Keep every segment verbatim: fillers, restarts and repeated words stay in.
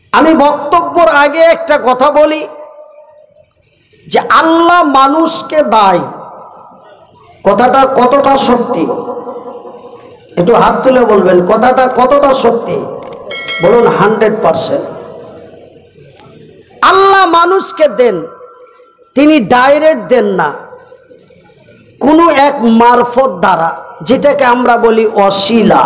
আমি বক্তব্যের আগে একটা কথা বলি যে আল্লাহ মানুষকে দেয়, কথাটা কতটা সত্যি একটু হাত তুলে বলবেন, কথাটা কতটা সত্যি বলুন। হান্ড্রেড পার্সেন্ট আল্লাহ মানুষকে দেন, তিনি ডাইরেক্ট দেন না, কোনো এক মারফত দ্বারা, যেটাকে আমরা বলি অশিলা।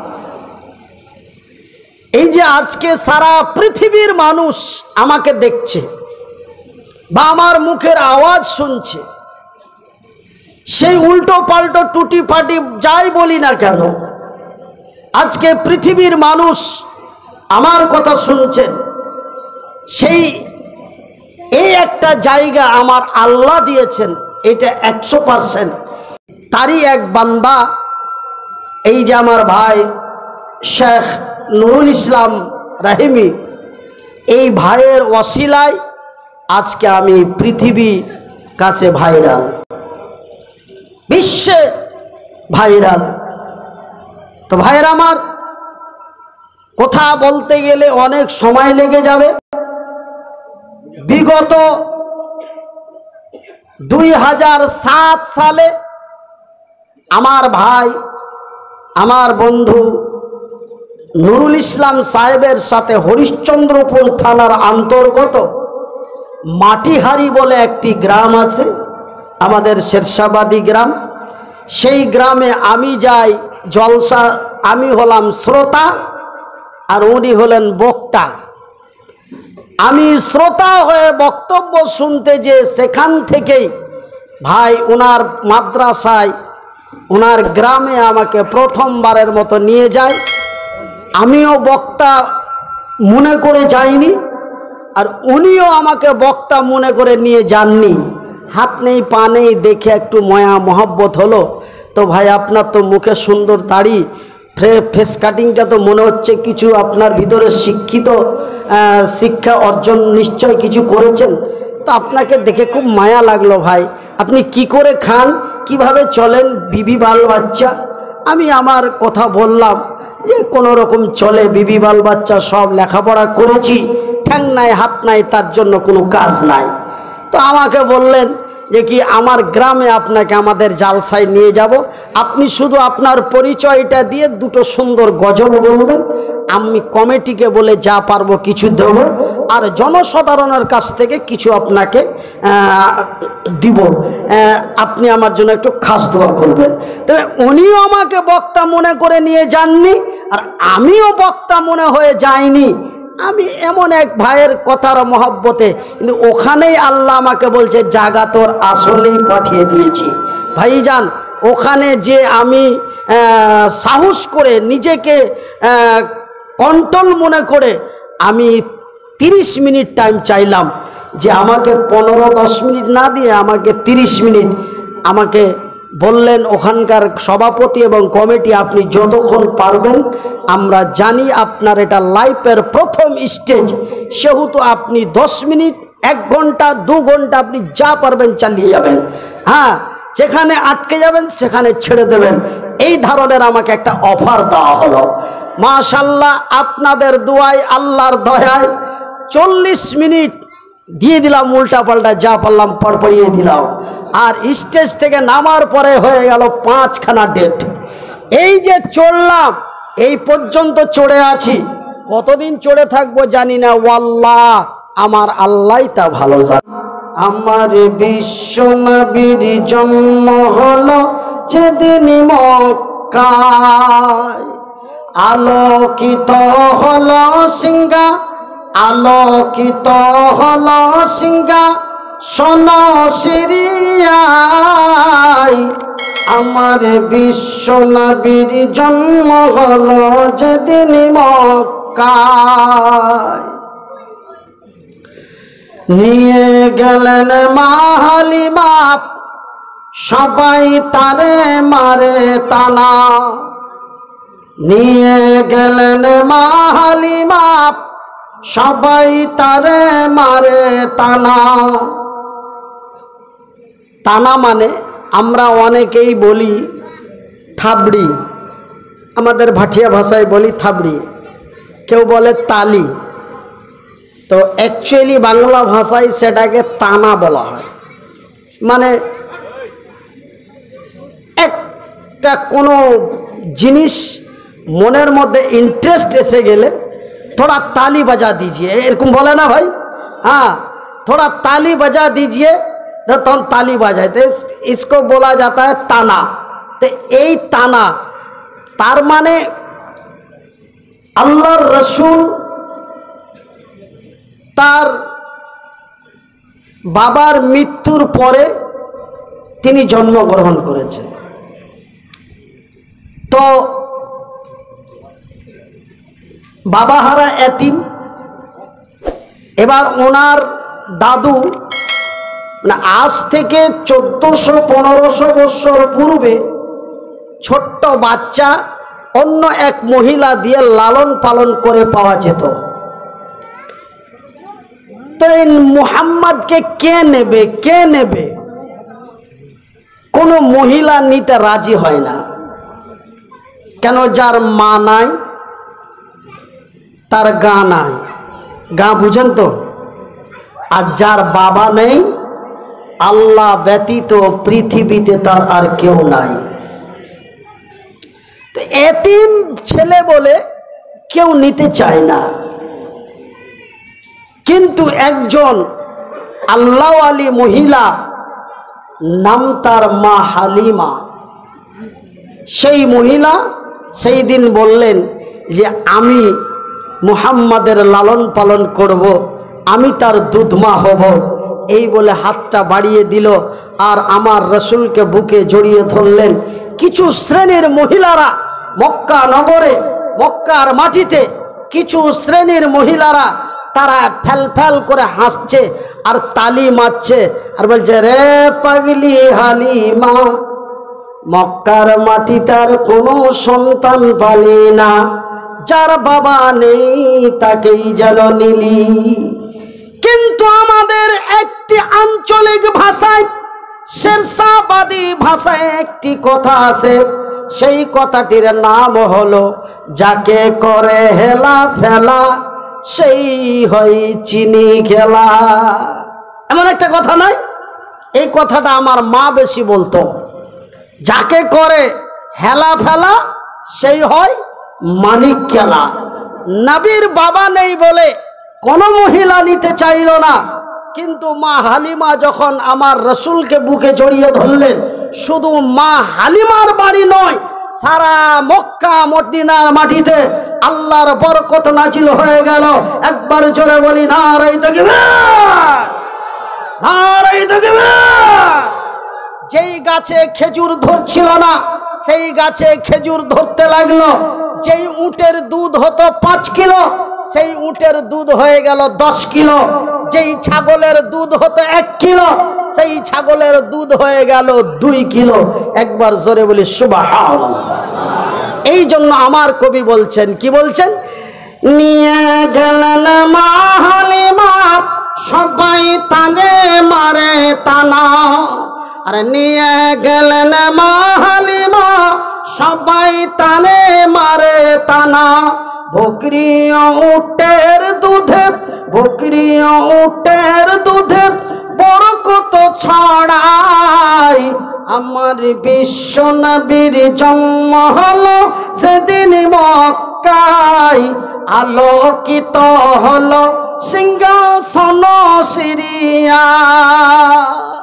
এই যে আজকে সারা পৃথিবীর মানুষ আমাকে দেখছে বা আমার মুখের আওয়াজ শুনছে, সেই উল্টো পাল্টো টুটি ফাটি যাই বলি না কেন, আজকে পৃথিবীর মানুষ আমার কথা শুনছেন, সেই এই একটা জায়গা আমার আল্লাহ দিয়েছেন, এটা একশো পার্সেন্ট তারই এক বান্দা। এই যে আমার ভাই শেখ নুরুল ইসলাম রাহিমি, এই ভাইয়ের ওসিলায় আজকে আমি পৃথিবীর কাছে ভাইরাল, বিশ্বে ভাইরাল। তো ভাইয়ের আমার, কথা বলতে গেলে অনেক সময় লেগে যাবে। বিগত দুই হাজার সাত সালে আমার ভাই, আমার বন্ধু নুরুল ইসলাম সাহেবের সাথে হরিশ্চন্দ্রপুর থানার অন্তর্গত মাটিহারি বলে একটি গ্রাম আছে, আমাদের শেরশাবাদী গ্রাম। সেই গ্রামে আমি যাই জলসা, আমি হলাম শ্রোতা আর উনি হলেন বক্তা। আমি শ্রোতা হয়ে বক্তব্য শুনতে যে সেখান থেকেই ভাই ওনার মাদ্রাসায়, ওনার গ্রামে আমাকে প্রথমবারের মতো নিয়ে যায়। আমিও বক্তা মনে করে যাইনি, আর উনিও আমাকে বক্তা মনে করে নিয়ে যাননি। হাত নেই পা নেই দেখে একটু মায়া মহব্বত হলো। তো ভাই আপনার তো মুখে সুন্দর দাড়ি, ফেস কাটিংটা তো মনে হচ্ছে কিছু আপনার ভিতরে শিক্ষিত শিক্ষা অর্জন নিশ্চয় কিছু করেছেন। তো আপনাকে দেখে খুব মায়া লাগলো ভাই। আপনি কি করে খান, কিভাবে চলেন, বিবি বাল বাচ্চা? আমি আমার কথা বললাম যে কোনো রকম চলে, বিবি বাল বাচ্চা সব লেখাপড়া করেছি, ঠ্যাং নাই হাত নাই, তার জন্য কোনো কাজ নাই। তো আমাকে বললেন যে কি আমার গ্রামে আপনাকে আমাদের জালসায় নিয়ে যাব, আপনি শুধু আপনার পরিচয়টা দিয়ে দুটো সুন্দর গজল বলবেন, আমি কমিটিকে বলে যা পারবো কিছু দেব, আর জনসাধারণের কাছ থেকে কিছু আপনাকে দিব, আপনি আমার জন্য একটু খাস দোয়া করবেন। তবে উনিও আমাকে বক্তা মনে করে নিয়ে যাননি, আর আমিও বক্তা মনে হয়ে যাইনি। আমি এমন এক ভাইয়ের কথার মহব্বতে, কিন্তু ওখানেই আল্লাহ আমাকে বলছে জাগা তোর আসলেই পাঠিয়ে দিয়েছি। ভাইজান, ওখানে যে আমি সাহস করে নিজেকে কন্ট্রোল মনে করে আমি তিরিশ মিনিট টাইম চাইলাম, যে আমাকে পনেরো দশ মিনিট না দিয়ে আমাকে তিরিশ মিনিট আমাকে বললেন ওখানকার সভাপতি এবং কমিটি, আপনি যতক্ষণ পারবেন, আমরা জানি আপনার এটা লাইফের প্রথম স্টেজ, সেহেতু আপনি দশ মিনিট, এক ঘন্টা, দু ঘন্টা আপনি যা পারবেন চালিয়ে যাবেন। হ্যাঁ, যেখানে আটকে যাবেন সেখানে ছেড়ে দেবেন। এই ধরনের আমাকে একটা অফার দেওয়া হলো। মাশাআল্লাহ, আপনাদের দোয়ায়, আল্লাহর দয়ায় চল্লিশ মিনিট দিয়ে দিলাম, উল্টা পাল্টা যা পারলাম পড়পড়িয়ে দিলাম। আর স্টেজ থেকে নামার পরে হয়ে গেল পাঁচখানা ডেট। এই যে চড়লাম, এই পর্যন্ত চড়ে আছি, কতদিন চড়ে থাকবো জানি না, ওয়াল্লাহ আমার আল্লাহ তা ভালো জানে। আমার বিশ্ব নবীর জন্ম হলো যেদিন মক্কায়, আলোকিত হলো সিংহা, আলোকিত হলো সিংহা সোনা সিরিয়ায়। আমার বিশ্ব নবীর জন্ম হলো যেদিন মক্কায়, নিয়ে গেলেন মা হালিমা, সবাই তারে মারে তানা। নিয়ে গেলেন মা হালিমা, সবাই তারে মারে তানা। তানা মানে আমরা অনেকেই বলি থাবড়ি, আমাদের ভাটিয়া ভাষায় বলি থাবড়ি, কেউ বলে তালি, তো অ্যাকচুয়ালি বাংলা ভাষায় সেটাকে তানা বলা হয়। মানে একটা কোনো জিনিস মনের মধ্যে ইন্টারেস্ট এসে গেলে थोड़ा ताली बजा दीजिए, এরকম বলে না ভাই? हाँ, थोड़ा ताली बजा दीजिए तो हम ताली बजाए, तो इसको बोला जाता है ताना। तो এই ताना तार माने আল্লাহর রসুল তার বাবার মৃত্যুর পরে তিনি জন্মগ্রহণ করেছেন। তো বাবাহারা এতিম, এবার ওনার দাদু মানে আজ থেকে চোদ্দশো পনেরোশো বৎসর পূর্বে ছোট্ট বাচ্চা অন্য এক মহিলা দিয়ে লালন পালন করে পাওয়া যেত। তো এই মুহাম্মদকে কে নেবে কে নেবে কোনো মহিলা নিতে রাজি হয় না। কেন? যার মা নাই তার গা নাই, গা বুঝেন তো? আর যার বাবা নেই আল্লাহ ব্যতীত পৃথিবীতে তার আর কেউ নাই। তো এতিম ছেলে বলে কেউ নিতে চায় না, কিন্তু একজন আল্লাহওয়ালি মহিলা, নাম তার মা হালিমা, সেই মহিলা সেই দিন বললেন যে আমি মুহাম্মাদের লালন পালন করব, আমি তার দুধমা হব। এই বলে হাতটা বাড়িয়ে দিল আর আমার রসুলকে বুকে জড়িয়ে ধরলেন। কিছু শ্রেণীর মহিলারা মক্কা নগরে, মক্কার মাটিতে কিছু শ্রেণীর মহিলারা তারা ফেল ফেল করে হাসছে আর তালি মারছে আর বলছে, রে পাগলি হালিমা, মক্কার মাটি তার কোনো সন্তান পালি না, যার বাবা নেই তাকেই যেন নিলি। কিন্তু আমাদের একটি আঞ্চলিক ভাষায়, শেরশাবাদী ভাষায় একটি কথা আছে, সেই কথাটির নাম হলো যাকে করে হেলা ফেলা সেই হয় চিনি খেলা। এমন একটা কথা নাই? এই কথাটা আমার মা বেশি বলতো, যাকে করে হেলা ফেলা সেই হয় মানিক খেলা। নবীর বাবা নেই বলে কোনো মহিলা নিতে চাইল না, কিন্তু মা হালিমা যখন আমার রসুলকে বুকে জড়িয়ে ধরলেন, শুধু মা হালিমার বাড়ি নয়, সারা মক্কা মদিনার মাটিতে আল্লাহর বরকত নাজিল হয়ে গেল। একবার জোরে বলি নারে তাকবীর, নারে তাকবীর। যেই গাছে খেজুর ধরছিল না সেই গাছে খেজুর ধরতে লাগলো। যেই উটের দুধ হতো পাঁচ কিলো সেই উটের দুধ হয়ে গেল দশ কিলো। যেই ছাগলের দুধ হতো এক কিলো সেই ছাগলের দুধ হয়ে গেল দুই কিলো। একবার জোরে বলি সুবহানাল্লাহ। এই জন্য আমার কবি বলছেন, কি বলছেন? নিয়ে গেলেন মা হালিমা, সবাই তানে মারে টানা। আরে নিয়ে গেলেন মা হালিমা, সবাই তানে মারে টানা। বকরি উটের দুধে, বকরি উটের দুধে বরকত ছড়াই। আমার বিশ্ব নবীর জন্ম হলো সেদিন মক্কায়, আলোকিত হলো সিংহাসন সিরিয়ায়।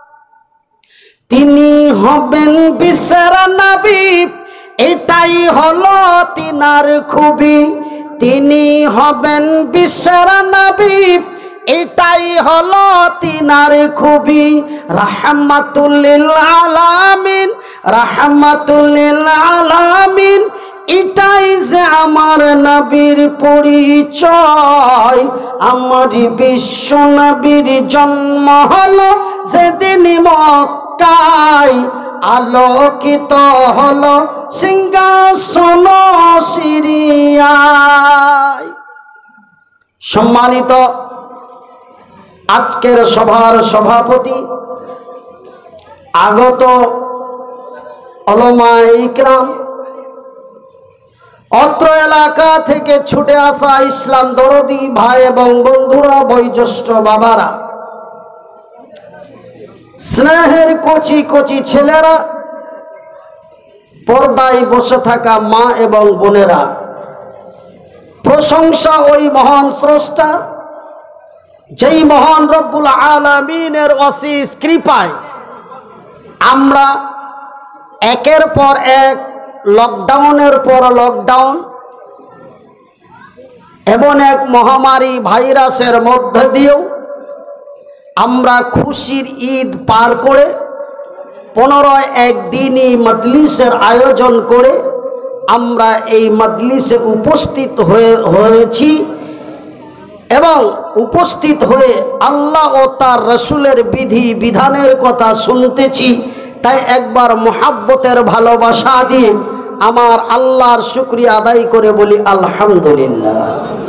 তিনি হবেন বিশ্বের নবী, এটাই হলো তিনার খুবই। তিনি হবেন বিশ্বের নবী, এটাই হলো তিনার খুবই। রাহমাতুল লিল আলামিন, রাহমাতুল লিল আলামিন, এটাই যে আমার নবীর পরিচয়। আমার বিশ্ব নবীর জন্ম হলো সেদিন মক্কায়, আলোকিত হলো সিংহাসন সিরিয়ায়। সম্মানিত আজকের সভার সভাপতি, আগত উলামা ইকরাম, অত্র এলাকা থেকে ছুটে আসা ইসলাম দরদি ভাই এবং বন্ধুরা, বয়োজ্যেষ্ঠ বাবারা, স্নেহের কচি কচি ছেলেরা, পর্দায় বসে থাকা মা এবং বোনেরা, প্রশংসা ওই মহান স্রষ্টার, যেই মহান রব্বুল আলামিনের অশেষ কৃপায় আমরা একের পর এক, লকডাউনের পর লকডাউন, এমন এক মহামারী ভাইরাসের মধ্যে দিয়েও আমরা খুশির ঈদ পার করে পুনরায় একদিনই মজলিসের আয়োজন করে আমরা এই মজলিসে উপস্থিত হয়ে হয়েছি এবং উপস্থিত হয়ে আল্লাহ ও তার রসুলের বিধি বিধানের কথা শুনতেছি। তাই একবার মুহাব্বতের ভালোবাসা দিয়ে আমার আল্লাহর শুকরিয়া আদায় করে বলি আলহামদুলিল্লাহ।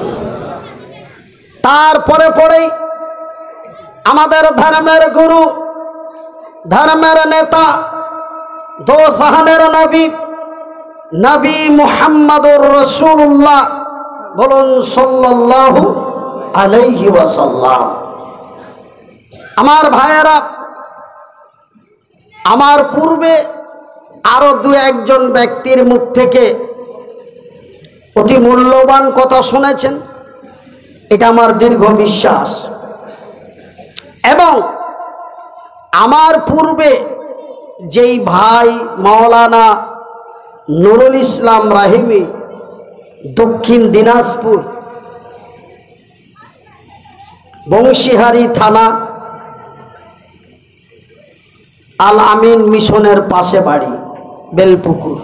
তারপরে পরেই আমাদের ধর্মের গুরু, ধর্মের নেতা, দো জাহানের নবী, নবী মুহাম্মদুর রাসূলুল্লাহ, বলুন সাল্লাল্লাহু আলাইহি ওয়াসাল্লাম। আমার ভাইয়েরা, আমার পূর্বে আরো দু একজন ব্যক্তির মুখ থেকে অতি মূল্যবান কথা শুনেছেন, এটা আমার দীর্ঘ বিশ্বাস। এবং আমার পূর্বে যেই ভাই মাওলানা নুরুল ইসলাম রাহিমি, দক্ষিণ দিনাজপুর বংশীহারি থানা, আল আমিন মিশনের পাশে বাড়ি, বেলপুকুর।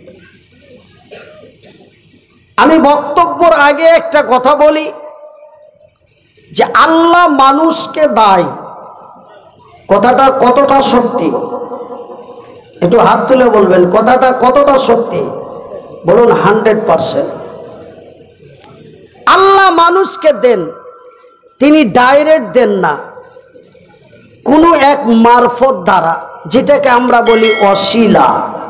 আমি বক্তব্যের আগে একটা কথা বলি যে আল্লাহ মানুষকে দেয়, কথাটা কতটা সত্যি? একটু হাত তুলে বলবেন কথাটা কতটা সত্যি? বলুন হান্ড্রেড পারসেন্ট। আল্লাহ মানুষকে দেন, তিনি ডাইরেক্ট দেন না, কোনো এক মারফত দ্বারা, যেটাকে আমরা বলি অশিলা।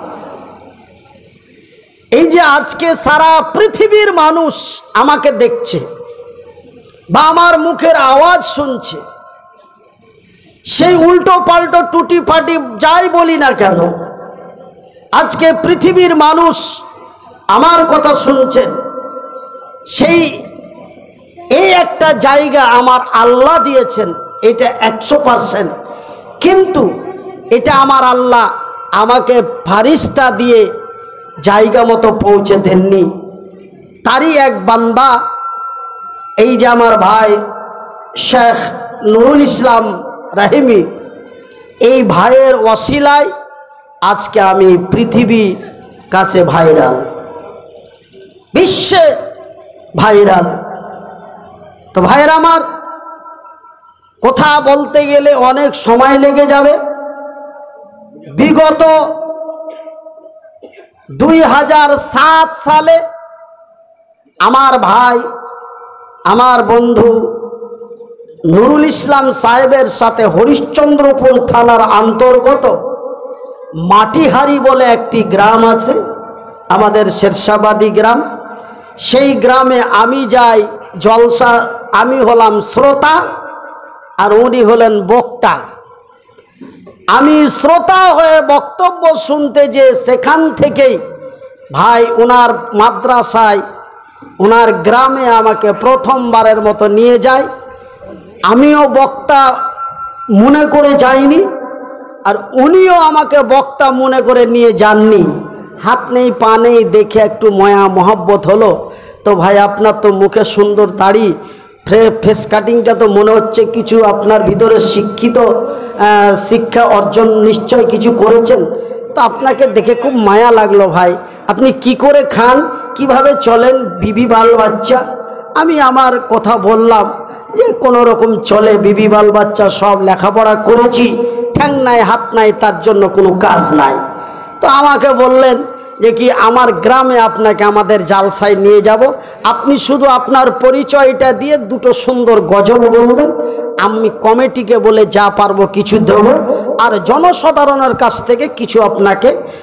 এই যে আজকে সারা পৃথিবীর মানুষ আমাকে দেখছে বা আমার মুখের আওয়াজ শুনছে, সেই উল্টো পাল্টো টুটি ফাটি যাই বলি না কেন, আজকে পৃথিবীর মানুষ আমার কথা শুনছেন, সেই এই একটা জায়গা আমার আল্লাহ দিয়েছেন, এটা একশো পারসেন্ট। কিন্তু এটা আমার আল্লাহ আমাকে ফারিস্তা দিয়ে জায়গা মতো পৌঁছে দেননি। তারই এক বান্দা, এই যে আমার ভাই শেখ নুরুল ইসলাম রাহিমি, এই ভাইয়ের ওয়াসিলায় আজকে আমি পৃথিবী কাছে ভাইরাল, বিশ্বে ভাইরাল। তো ভাইয়ের আমার, কথা বলতে গেলে অনেক সময় লেগে যাবে। বিগত দুই হাজার সাত সালে আমার ভাই, আমার বন্ধু নুরুল ইসলাম সাহেবের সাথে হরিশ্চন্দ্রপুর থানার অন্তর্গত মাটিহারি বলে একটি গ্রাম আছে, আমাদের শেরশাবাদী গ্রাম। সেই গ্রামে আমি যাই জলসা, আমি হলাম শ্রোতা আর উনি হলেন বক্তা। আমি শ্রোতা হয়ে বক্তব্য শুনতে যে সেখান থেকেই ভাই ওনার মাদ্রাসায়, ওনার গ্রামে আমাকে প্রথমবারের মতো নিয়ে যায়। আমিও বক্তা মনে করে যাইনি, আর উনিও আমাকে বক্তা মনে করে নিয়ে যাননি। হাত নেই পা নেই দেখে একটু মায়া মহব্বত হলো। তো ভাই আপনার তো মুখে সুন্দর দাড়ি, ফেস কাটিংটা তো মনে হচ্ছে কিছু আপনার ভিতরে শিক্ষিত শিক্ষা অর্জন নিশ্চয় কিছু করেছেন। তো আপনাকে দেখে খুব মায়া লাগলো ভাই। আপনি কি করে খান, কিভাবে চলেন, বিবি বাল বাচ্চা? আমি আমার কথা বললাম যে কোনো রকম চলে, বিবি বাল বাচ্চা সব লেখাপড়া করেছি, ঠ্যাং নাই হাত নাই, তার জন্য কোনো কাজ নাই। তো আমাকে বললেন যে কি আমার গ্রামে আপনাকে আমাদের জালসায় নিয়ে যাব, আপনি শুধু আপনার পরিচয়টা দিয়ে দুটো সুন্দর গজল বলবেন, আমি কমিটিকে বলে যা পারবো কিছু দেব, আর জনসাধারণের কাছ থেকে কিছু আপনাকে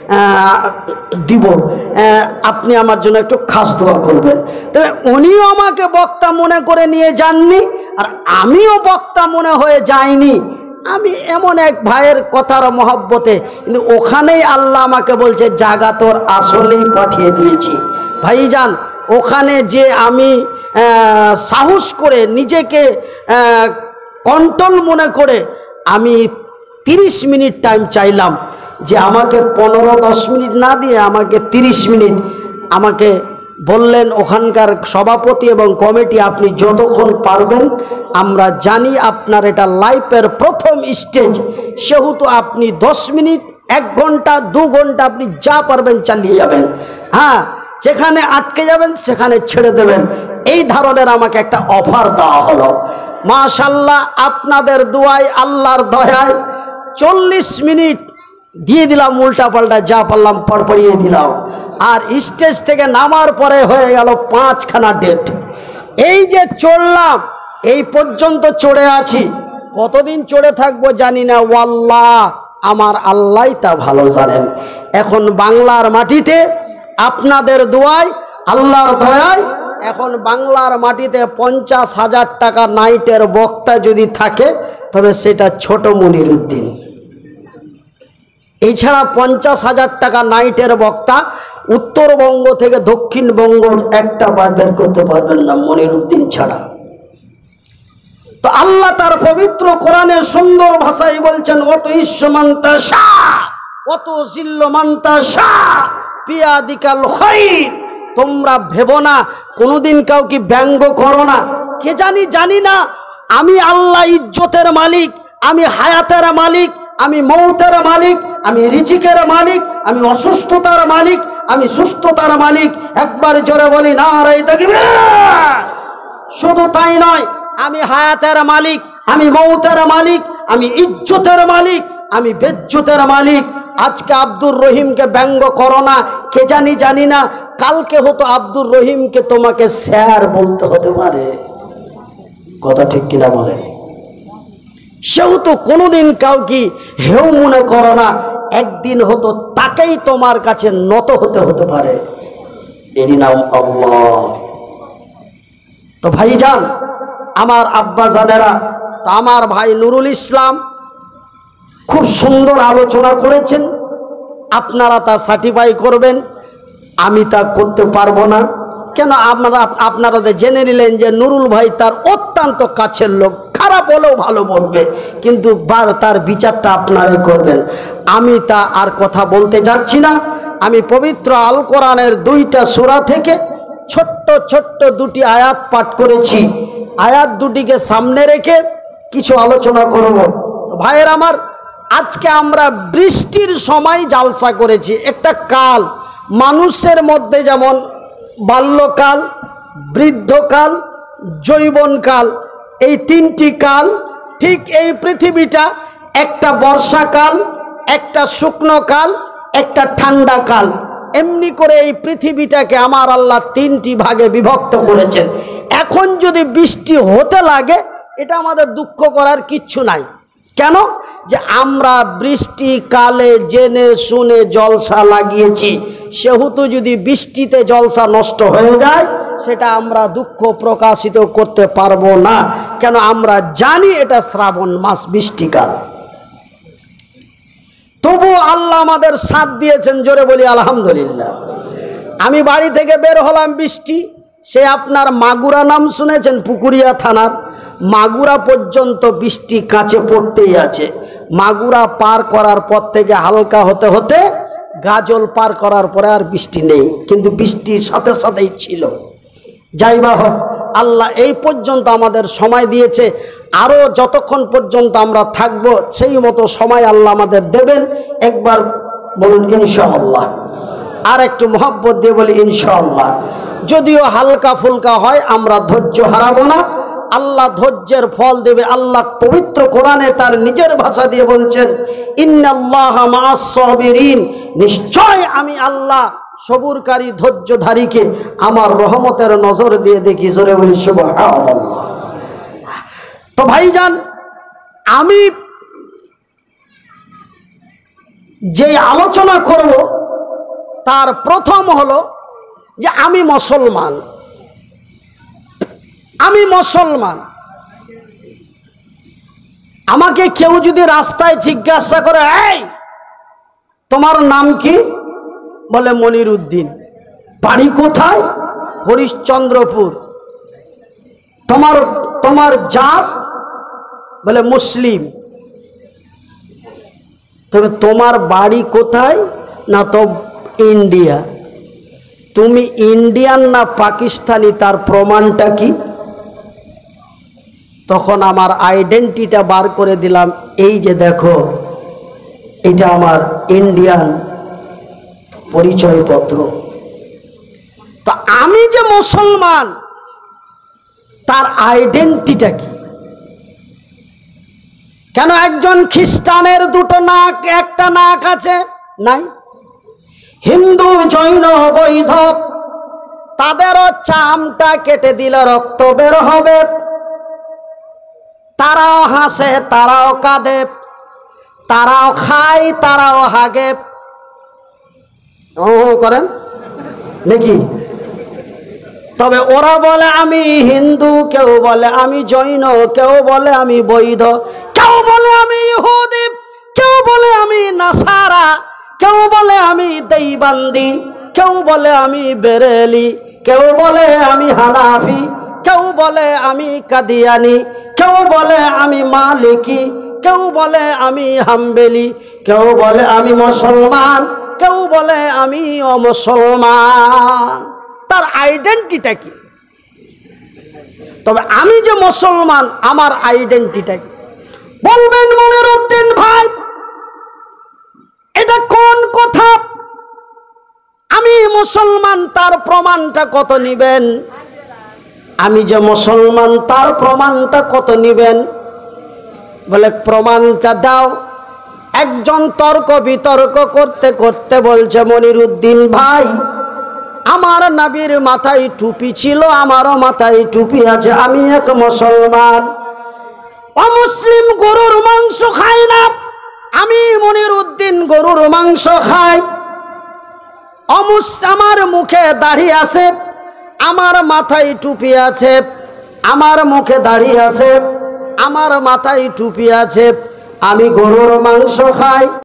দিব, আপনি আমার জন্য একটু খাস দোয়া করবেন। তবে উনিও আমাকে বক্তা মনে করে নিয়ে যাননি, আর আমিও বক্তা মনে হয়ে যাইনি। আমি এমন এক ভাইয়ের কথার মহব্বতে, কিন্তু ওখানেই আল্লাহ আমাকে বলছে জাগা তোর আসলেই পাঠিয়ে দিয়েছি। ভাইজান, ওখানে যে আমি সাহস করে নিজেকে কন্ট্রোল মনে করে আমি তিরিশ মিনিট টাইম চাইলাম, যে আমাকে পনেরো দশ মিনিট না দিয়ে আমাকে তিরিশ মিনিট আমাকে বললেন ওখানকার সভাপতি এবং কমিটি, আপনি যতক্ষণ পারবেন, আমরা জানি আপনার এটা লাইফের প্রথম স্টেজ, সেহেতু আপনি দশ মিনিট, এক ঘন্টা, দু ঘন্টা আপনি যা পারবেন চালিয়ে যাবেন। হ্যাঁ, যেখানে আটকে যাবেন সেখানে ছেড়ে দেবেন। এই ধরনের আমাকে একটা অফার দেওয়া হলো। মাশাআল্লাহ, আপনাদের দোয়ায়, আল্লাহর দয়ায় চল্লিশ মিনিট দিয়ে দিলাম, উল্টা পাল্টা যা পারলাম পড়পড়িয়ে দিলাম। আর স্টেজ থেকে নামার পরে হয়ে গেল পাঁচখানা ডেট। এই যে চড়লাম, এই পর্যন্ত চড়ে আছি, কতদিন চড়ে থাকবো জানি না, ওয়াল্লাহ আমার আল্লাহ তা ভালো জানেন। এখন বাংলার মাটিতে আপনাদের দোয়ায়, আল্লাহর দয়ায়, এখন বাংলার মাটিতে পঞ্চাশ হাজার টাকা নাইটের বক্তা যদি থাকে, তবে সেটা ছোট মনিরুদ্দিন। এছাড়া পঞ্চাশ হাজার টাকা নাইটের বক্তা উত্তরবঙ্গ থেকে দক্ষিণবঙ্গ একটা বার বের করতে পারবেন না মনিরুদ্দিন ছাড়া। তো আল্লাহ তার পবিত্র কোরআনে সুন্দর ভাষায় বলছেন, অত ইসমান্তা শাহ অত জিল্লমান্তা শাহ পিয়াদিকাল খাইর। তোমরা ভেবো না, কোনোদিন কাউকে ব্যঙ্গ করো না। কে জানি জানি না, আমি আল্লাহ ইজ্জতের মালিক, আমি হায়াতের মালিক, আমি মৌতের মালিক, আমি রিজিকের মালিক, আমি অসুস্থতার মালিক, আমি সুস্থতার মালিক। একবার জোরে বলি নারায়ে তাকবীর। শুধু তাই নয়, আমি হায়াতের মালিক, আমি মৌতের মালিক, আমি ইজ্জতের মালিক, আমি বেজ্জতের মালিক। আজকে আব্দুর রহিমকে ব্যঙ্গ করো না, কে জানি জানি না, কালকে হতো আব্দুর রহিমকে তোমাকে স্যার বলতে হতে পারে। কথা ঠিক কিনা বলেন? সেহেতু কোনোদিন কাউকে হেউ মনে করো না, একদিন হতো তাকেই তোমার কাছে নত হতে হতে পারে। এরই নাম আল্লাহ। তো ভাইজান, আমার আব্বা জানেরা, তো আমার ভাই নুরুল ইসলাম খুব সুন্দর আলোচনা করেছেন, আপনারা তা সার্টিফাই করবেন। আমি তা করতে পারবো না। কেন? আপনারা আপনারা জেনে নিলেন যে নুরুল ভাই তার অত্যন্ত কাছের লোক, খারাপ হলেও ভালো বলবে, কিন্তু তার বিচারটা আপনারাই করবেন। আমি তা আর কথা বলতে যাচ্ছি না। আমি পবিত্র আল কোরআনের দুইটা সূরা থেকে ছোট্ট ছোট্ট দুটি আয়াত পাঠ করেছি। আয়াত দুটিকে সামনে রেখে কিছু আলোচনা করব। তো ভাইয়ের আমার, আজকে আমরা বৃষ্টির সময় জালসা করেছি। একটা কাল, মানুষের মধ্যে যেমন বাল্যকাল, বৃদ্ধকাল, যৌবনকাল, এই তিনটি কাল, ঠিক এই পৃথিবীটা একটা বর্ষাকাল, একটা শুকনো কাল, একটা ঠান্ডা কাল। এমনি করে এই পৃথিবীটাকে আমার আল্লাহ তিনটি ভাগে বিভক্ত করেছেন। এখন যদি বৃষ্টি হতে লাগে, এটা আমাদের দুঃখ করার কিচ্ছু নাই। কেন? যে আমরা বৃষ্টিকালে জেনে শুনে জলসা লাগিয়েছি, সেহেতু যদি বৃষ্টিতে জলসা নষ্ট হয়ে যায়, সেটা আমরা দুঃখ প্রকাশিত করতে পারবো না। কেন? আমরা জানি এটা শ্রাবণ মাস, বৃষ্টিকাল। তবু আল্লাহ আমাদের সাথ দিয়েছেন, জোরে বলি আলহামদুলিল্লাহ। আমি বাড়ি থেকে বের হলাম, বৃষ্টি, সে আপনার মাগুরা নাম শুনেছেন, পুকুরিয়া থানার মাগুরা পর্যন্ত বৃষ্টি কাছে পড়তেই আছে। মাগুরা পার করার পর থেকে হালকা হতে হতে গাজল পার করার পরে আর বৃষ্টি নেই, কিন্তু বৃষ্টির সাথে সাথেই ছিল। যাই বা হোক, আল্লাহ এই পর্যন্ত আমাদের সময় দিয়েছে। আরও যতক্ষণ পর্যন্ত আমরা থাকব, সেই মতো সময় আল্লাহ আমাদের দেবেন। একবার বলুন ইনশাআল্লাহ। আর একটু মহব্বত দিয়ে বলি ইনশাআল্লাহ। যদিও হালকা ফুলকা হয়, আমরা ধৈর্য হারাবো না। আল্লাহ ধৈর্যের ফল দেবে। আল্লাহ পবিত্র কোরআনে তার নিজের ভাষা দিয়ে বলছেন, ইন্নাল্লাহা মাআস সাবিরিন, নিশ্চয় আমি আল্লাহ সবুরকারী ধৈর্যধারীকে আমার রহমতের নজর দিয়ে দেখি। জোরে বলি সুবহানাল্লাহ। তো ভাইজান, আমি যে আলোচনা করব তার প্রথম হলো যে আমি মুসলমান, আমি মুসলমান। আমাকে কেউ যদি রাস্তায় জিজ্ঞাসা করে, এই তোমার নাম কি? বলে মনির উদ্দিন। বাড়ি কোথায়? হরিশ্চন্দ্রপুর। তোমার তোমার জাত? বলে মুসলিম। তবে তোমার বাড়ি কোথায়? না তো ইন্ডিয়া। তুমি ইন্ডিয়ান না পাকিস্তানি, তার প্রমাণটা কি? তখন আমার আইডেন্টিটিটা বার করে দিলাম, এই যে দেখো, এটা আমার ইন্ডিয়ান পরিচয়পত্র। তো আমি যে মুসলমান, তার আইডেন্টিটিটা কি? কেন একজন খ্রিস্টানের দুটো নাক, একটা নাক আছে? নাই। হিন্দু, জৈন, বৈধ তাদেরও চামটা কেটে দিলে রক্ত বের হবে। তারাও হাসে, তারাও কাঁদে, তারাও খায়, তারাও হাগে। ও করেন নাকি? তবে ওরা বলে আমি হিন্দু, কেউ বলে আমি জৈন, কেউ বলে আমি বৈধ, কেউ বলে আমি ইহুদি, কেউ বলে আমি নাসারা, কেউ বলে আমি দেইবান্দি, কেউ বলে আমি বেরেলি, কেউ বলে আমি হানাফি, কেউ বলে আমি কাদিয়ানি, কেউ বলে আমি মালিকি, কেউ বলে আমি হাম্বেলি, কেউ বলে আমি মুসলমান, কেউ বলে আমি অমুসলমান। তার আইডেন্টিটিটা কি? তবে আমি যে মুসলমান, আমার আইডেন্টিটিটা কি? বলবেন মনির উদ্দিন ভাই, এটা কোন কথা? আমি মুসলমান, তার প্রমাণটা কত নিবেন? আমি যে মুসলমান, তার প্রমাণটা কত নিবেন? বলে প্রমাণটা দাও। একজন তর্ক বিতর্ক করতে করতে বলছে, মনির উদ্দিন ভাই, আমার নবীর মাথায় টুপি ছিল, আমারও মাথায় টুপি আছে, আমি এক মুসলমান। অমুসলিম গরুর মাংস খায় না, আমি মনির উদ্দিন গরুর মাংস খাই। অমুস আমার মুখে দাড়ি আছে, আমার মাথায় টুপি আছে, আমার মুখে দাড়ি আছে, আমার মাথায় টুপি আছে, আমি গরুর মাংস খাই।